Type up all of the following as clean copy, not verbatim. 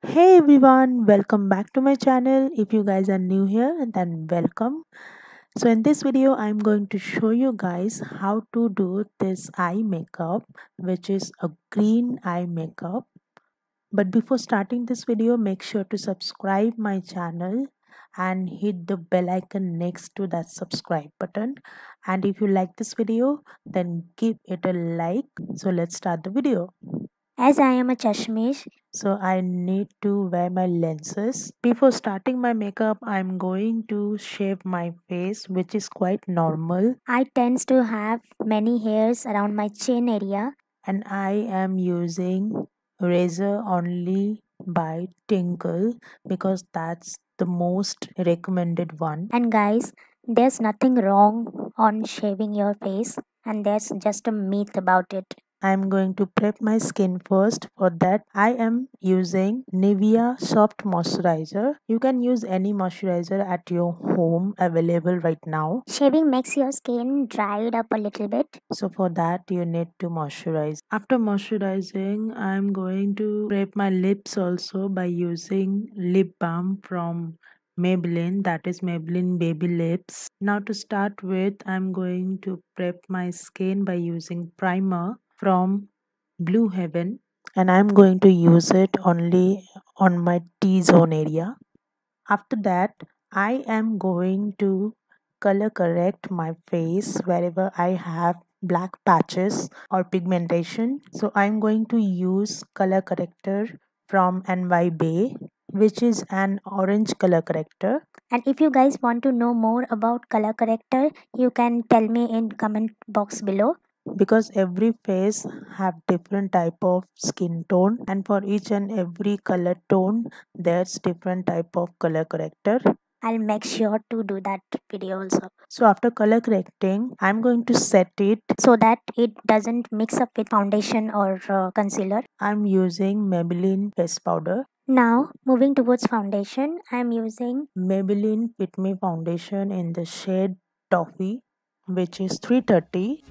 Hey everyone, welcome back to my channel. If you guys are new here, then welcome. So in this video, I'm going to show you guys how to do this eye makeup, which is a green eye makeup. But before starting this video, make sure to subscribe my channel and hit the bell icon next to that subscribe button. And if you like this video, then give it a like. So let's start the video. As I am a Chashmish, So I need to wear my lenses. Before starting my makeup, I'm going to shave my face, which is quite normal. I tends to have many hairs around my chin area. And I am using razor only by Tinkle because that's the most recommended one. And guys, there's nothing wrong on shaving your face, and there's just a myth about it. I'm going to prep my skin first. For that, I am using Nivea Soft Moisturizer. You can use any moisturizer at your home available right now. Shaving makes your skin dried up a little bit. So for that, you need to moisturize. After moisturizing, I'm going to prep my lips also by using lip balm from Maybelline, that is Maybelline Baby Lips. Now to start with, I'm going to prep my skin by using primer from Blue Heaven, and I'm going to use it only on my T-zone area. After that, I am going to color correct my face wherever I have black patches or pigmentation. So I'm going to use color corrector from NY Bay, which is an orange color corrector. And if you guys want to know more about color corrector, you can tell me in comment box below. Because every face have different type of skin tone, and for each and every color tone there's different type of color corrector. I'll make sure to do that video also, So after color correcting, I'm going to set it. so that it doesn't mix up with foundation or concealer. I'm using Maybelline face powder. Now moving towards foundation, I'm using Maybelline Fit Me foundation in the shade Toffee, which is 330.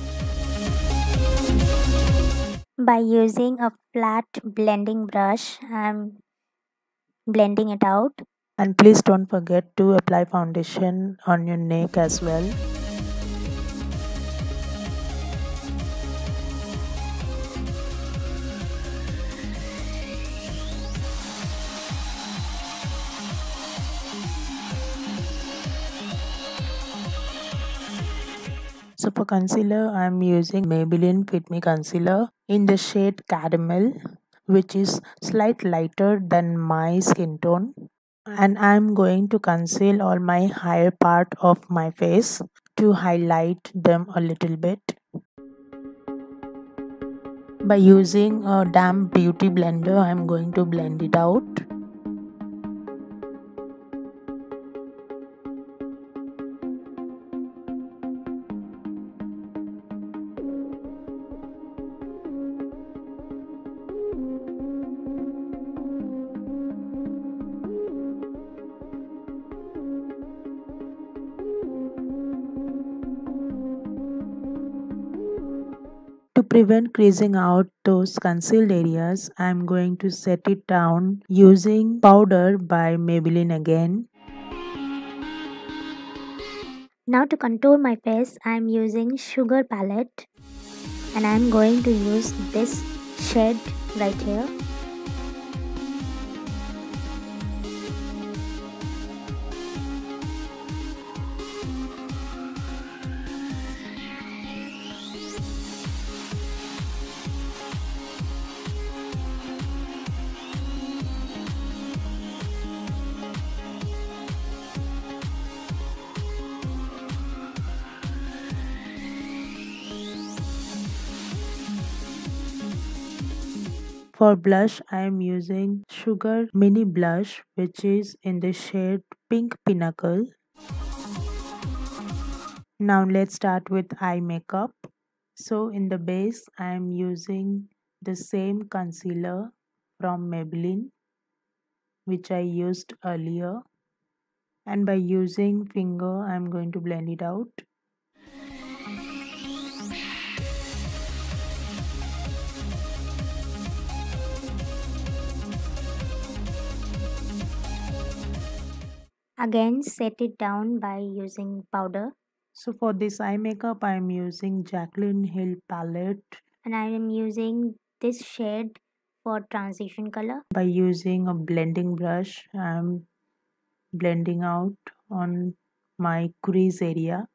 by using a flat blending brush. I'm blending it out. And please don't forget to apply foundation on your neck as well. So for concealer, I'm using Maybelline Fit Me concealer in the shade Caramel, which is slight lighter than my skin tone. And I'm going to conceal all my higher part of my face to highlight them a little bit. By using a damp beauty blender, I'm going to blend it out. To prevent creasing out those concealed areas, I'm going to set it down using powder by Maybelline again. Now to contour my face, I'm using Sugar palette, and I'm going to use this shade right here. For blush, I am using Sugar Mini Blush, which is in the shade Pink Pinnacle. Now let's start with eye makeup. So in the base, I am using the same concealer from Maybelline, which I used earlier. And by using finger, I am going to blend it out. Again, set it down by using powder. So for this eye makeup, I'm using Jaclyn Hill palette. And I am using this shade for transition color. By using a blending brush, I'm blending out on my crease area.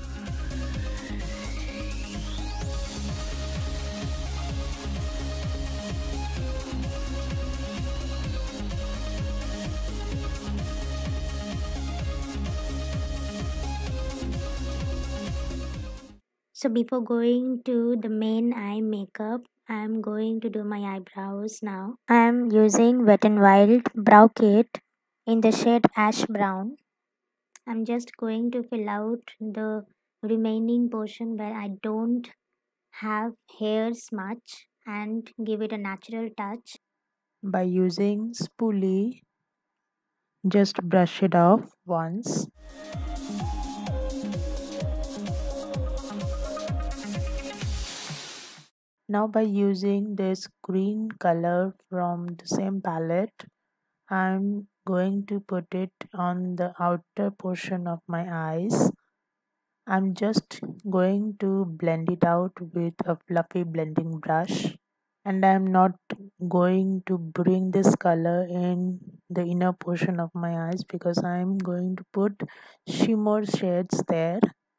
So before going to the main eye makeup, I'm going to do my eyebrows now. I'm using Wet n Wild Brow Kit in the shade Ash Brown. I'm just going to fill out the remaining portion where I don't have hairs much and give it a natural touch. By using spoolie, just brush it off once. Now by using this green color from the same palette, I'm going to put it on the outer portion of my eyes. I'm just going to blend it out with a fluffy blending brush, and I'm not going to bring this color in the inner portion of my eyes because I'm going to put shimmer shades there.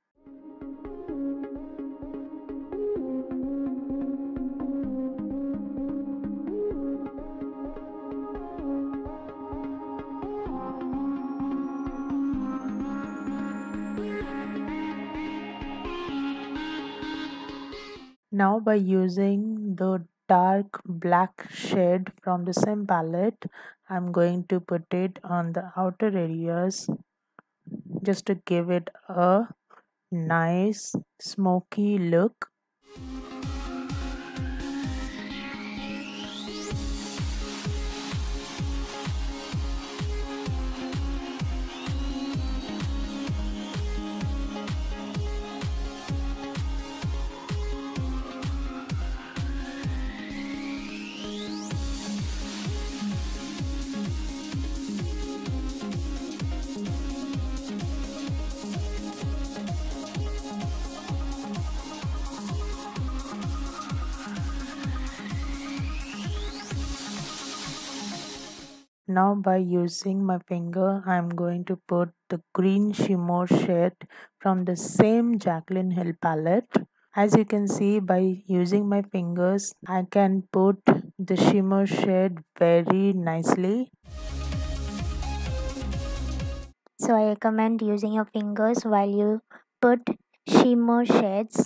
Now by using the dark black shade from the same palette, I'm going to put it on the outer areas just to give it a nice smoky look. Now by using my finger, I'm going to put the green shimmer shade from the same Jaclyn Hill palette. As you can see, by using my fingers, I can put the shimmer shade very nicely. So I recommend using your fingers while you put shimmer shades.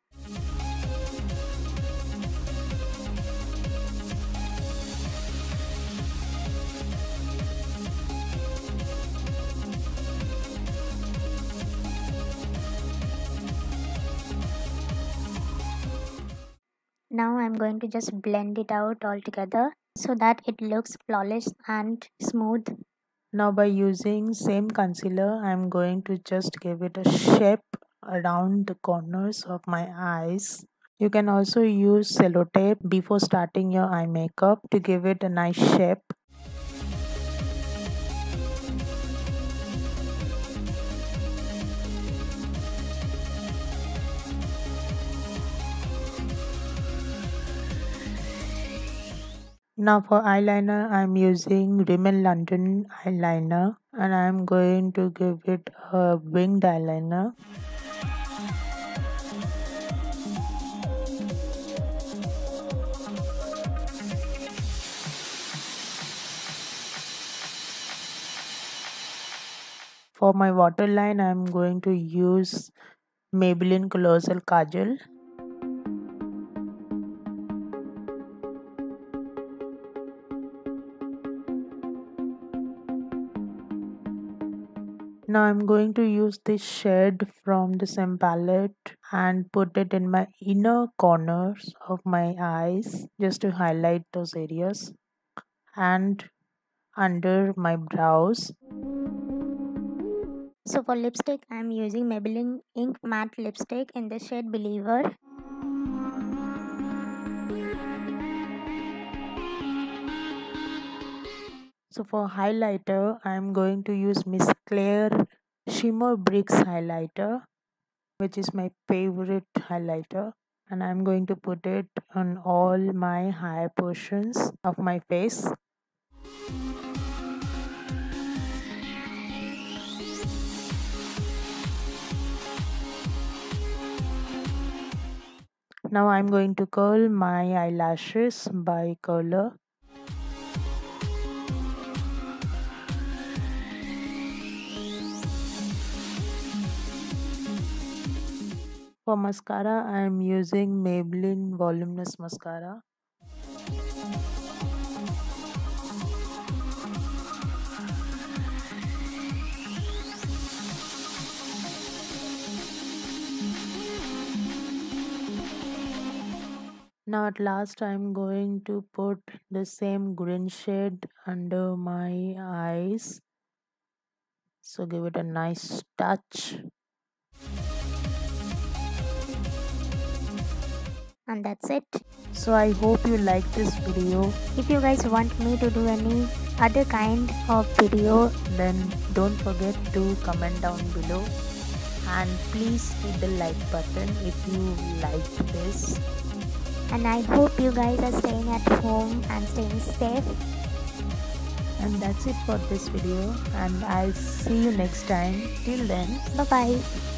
Now I'm going to just blend it out all together so that it looks flawless and smooth. Now by using same concealer, I'm going to just give it a shape around the corners of my eyes. You can also use sellotape before starting your eye makeup to give it a nice shape. Now for eyeliner, I'm using Rimmel London eyeliner and I'm going to give it a winged eyeliner. For my waterline, I'm going to use Maybelline Colossal Kajal. Now I'm going to use this shade from the same palette and put it in my inner corners of my eyes just to highlight those areas and under my brows. So for lipstick, I'm using Maybelline Ink Matte Lipstick in the shade Believer. So for highlighter, I'm going to use Miss Claire Shimmer Bricks highlighter, which is my favorite highlighter. And I'm going to put it on all my high portions of my face. Now I'm going to curl my eyelashes by curler. For mascara, I am using Maybelline Voluminous Mascara. Now at last I am going to put the same green shade under my eyes. So give it a nice touch. And that's it. So I hope you like this video. If you guys want me to do any other kind of video, Then don't forget to comment down below. And please hit the like button if you liked this. and I hope you guys are staying at home and staying safe. And that's it for this video. And I'll see you next time. Till then. Bye bye.